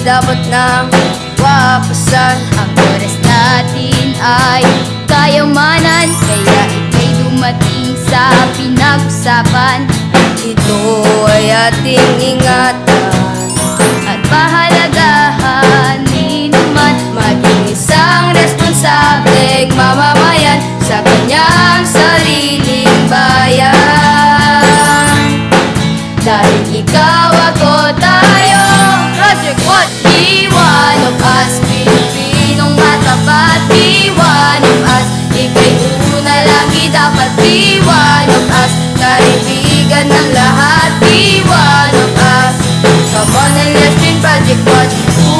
dapat nang wapasan. Ang oras natin ay kayamanan, kaya ika'y dumating sa pinag-usapan. Ito ay ating ingatan at pahalagahan. Di naman maging isang responsableng mamamayan sa kanyang sariling bayan. Dahil ikaw, ako, tayo, Project Watch. Be one of us, Pilipinong matapat. Be one of us, ika'y una lagi dapat. Be one of us, kaibigan ng lahat. Be one of us. Come on and let's join Project Watch.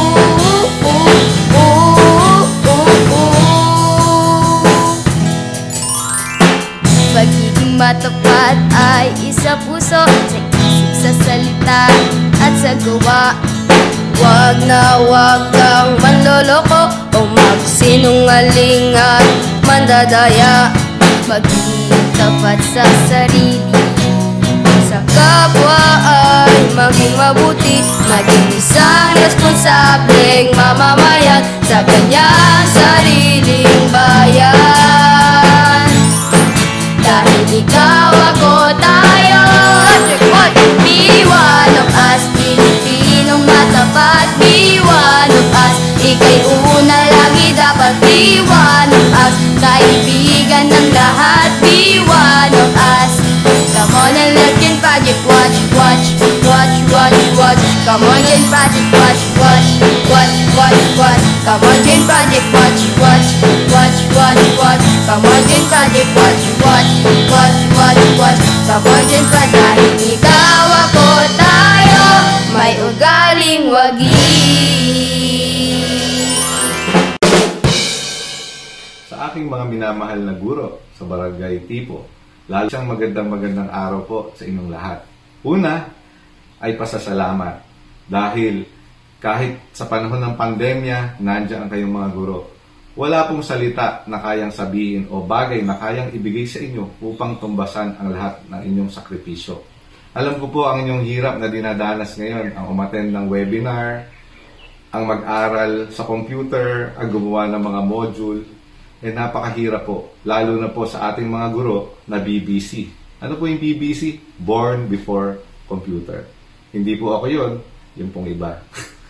Pagiging matapat ay isa puso, sa isip, sa salita at sa gawa. Wag na wag kang manloloko o magsinungaling at mandadaya. Maging tapat sa sarili, sa kapwa ay maging mabuti. Maging isang responsableng mamamayan sa kanyang sariling bayan. Dahil ikaw, ako, tayo, be one of us, Pilipinong matapat. Be one of us, ika'y una lagi dapat. Be one of us, kaibigan ng lahat. Be one of us. Come on and let's join Project Watch. Watch, watch, watch, watch. Come on, join Project Watch. Watch, watch, watch, watch. Come on, join Project Watch. Watch, watch, watch, watch. Come on, join Project Watch. Watch, watch, watch, watch. Come on, join Project. Dahil ikaw, ako, tayo, may ugaling wagi. Sa aking mga minamahal na guro sa Barangay Tipo, lalo siyang magandang araw po sa inyong lahat. Una ay pasasalamat dahil kahit sa panahon ng pandemya, nandiyan ang kayong mga guro. Wala pong salita na kayang sabihin o bagay na kayang ibigay sa inyo upang tumbasan ang lahat ng inyong sakripisyo. Alam ko po ang inyong hirap na dinadanas ngayon, ang umattend ng webinar, ang mag-aral sa computer, ang gumawa ng mga module. Napakahirap po, lalo na po sa ating mga guro na BBC. Ano po yung BBC? Born Before Computer. Hindi po ako yun, yung pong iba.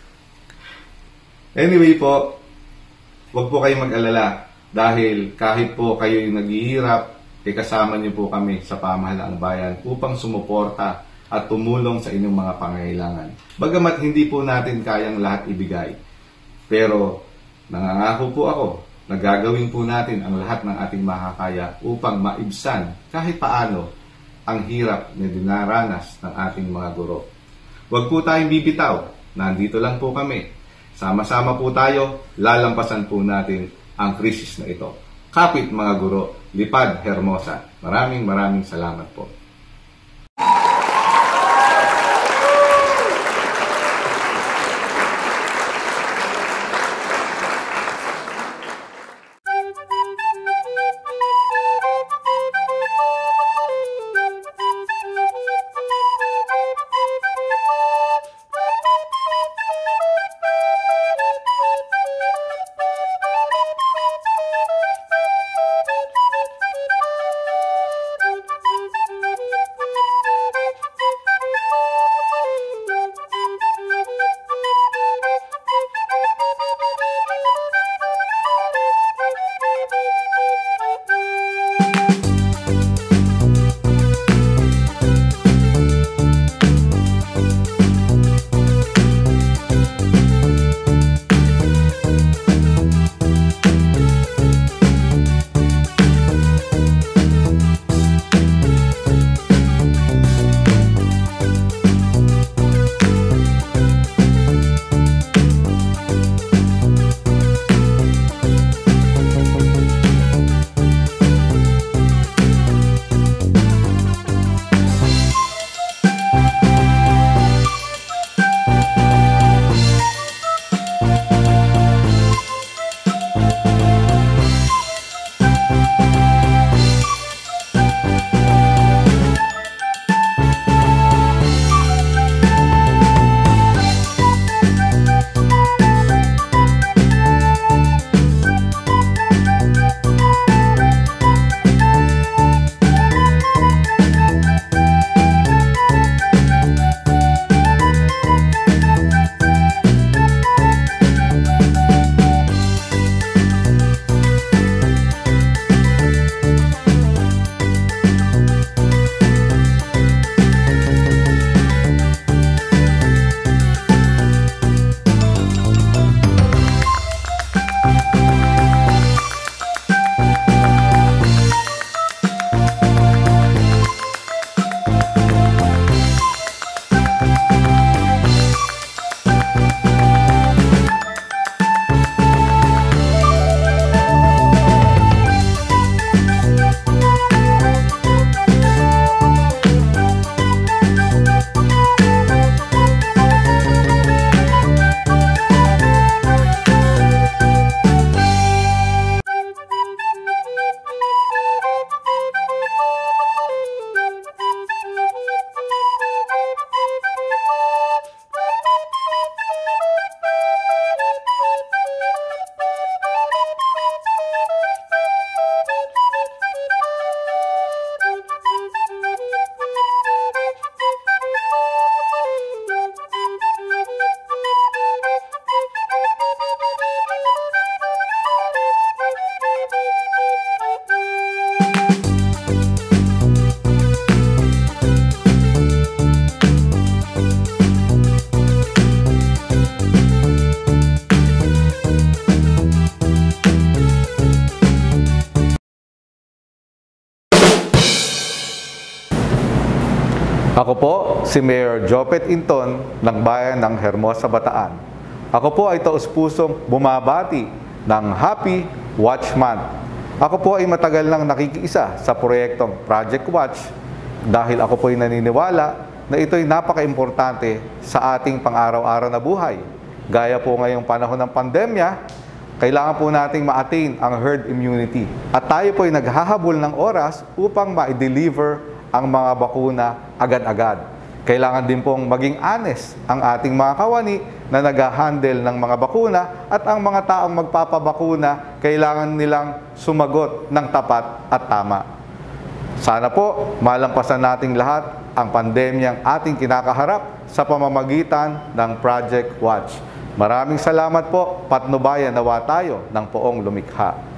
Anyway po, huwag po kayong mag-alala dahil kahit po kayo yung naghihirap, kasama niyo po kami sa pamahalaang bayan upang sumuporta at tumulong sa inyong mga pangangailangan. Bagamat hindi po natin kayang lahat ibigay, pero nangangako po ako na gagawin po natin ang lahat ng ating makakaya upang maibsan kahit paano ang hirap na dinaranas ng ating mga guro. Huwag po tayong bibitaw, nandito lang po kami. Sama-sama po tayo, lalampasan po natin ang krisis na ito. Kapit mga guro, Lipad Hermosa. Maraming salamat po. Ako po si Mayor Jopet Inton ng Bayan ng Hermosa, Bataan. Ako po ay taus-pusong bumabati ng Happy Watch Month. Ako po ay matagal nang nakikiisa sa proyektong Project Watch dahil ako po ay naniniwala na ito'y napaka-importante sa ating pang-araw-araw na buhay. Gaya po ngayong panahon ng pandemya, kailangan po nating ma-attain ang herd immunity. At tayo po ay naghahabol ng oras upang ma-deliver ang mga bakuna agad-agad. Kailangan din pong maging honest ang ating mga kawani na nag-handle ng mga bakuna at ang mga taong magpapabakuna, kailangan nilang sumagot ng tapat at tama. Sana po malampasan nating lahat ang pandemyang ating kinakaharap sa pamamagitan ng Project Watch. Maraming salamat po, patnubayan nawa tayo ng poong lumikha.